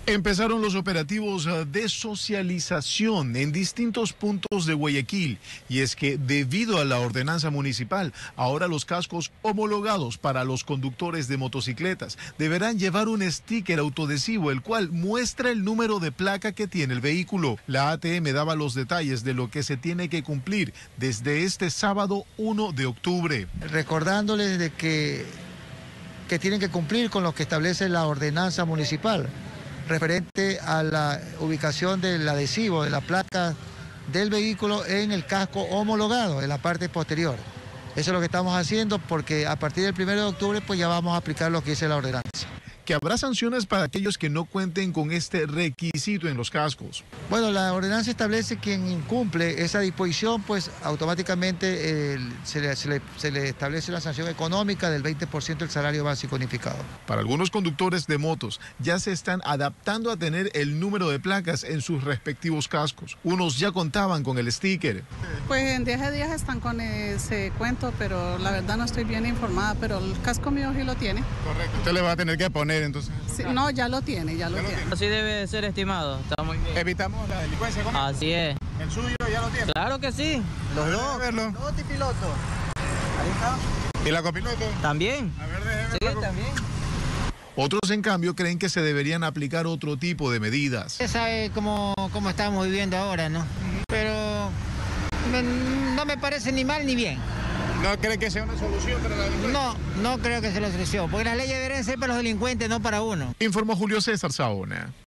Empezaron los operativos de socialización en distintos puntos de Guayaquil, y es que debido a la ordenanza municipal, ahora los cascos homologados para los conductores de motocicletas deberán llevar un sticker autoadhesivo, el cual muestra el número de placa que tiene el vehículo. La ATM daba los detalles de lo que se tiene que cumplir desde este sábado 1 de octubre. Recordándoles de que tienen que cumplir con lo que establece la ordenanza municipal referente a la ubicación del adhesivo, de la placa del vehículo en el casco homologado, en la parte posterior. Eso es lo que estamos haciendo, porque a partir del 1 de octubre pues ya vamos a aplicar lo que dice la ordenanza. Que habrá sanciones para aquellos que no cuenten con este requisito en los cascos. Bueno, la ordenanza establece que quien incumple esa disposición, pues automáticamente se le establece una sanción económica del 20% del salario básico unificado. Para algunos conductores de motos ya se están adaptando a tener el número de placas en sus respectivos cascos. Unos ya contaban con el sticker. Pues en 10 días están con ese cuento, pero la verdad no estoy bien informada, pero el casco mío sí lo tiene. Correcto, usted le va a tener que poner entonces. Sí, no, ya lo tiene. Así debe ser estimado, está muy bien. Evitamos la delincuencia con Así es. ¿El suyo ya lo tiene? Claro que sí, los dos. Verlo. Piloto y piloto. Ahí está. ¿Y la copiloto? También. A ver, déjeme Sí, verlo. también. Otros, en cambio, creen que se deberían aplicar otro tipo de medidas. Usted sabe cómo estamos viviendo ahora, ¿no? Pero no me parece ni mal ni bien. ¿No cree que sea una solución para la delincuencia? No creo que sea la solución, porque las leyes deberían ser para los delincuentes, no para uno. Informó Julio César Saona.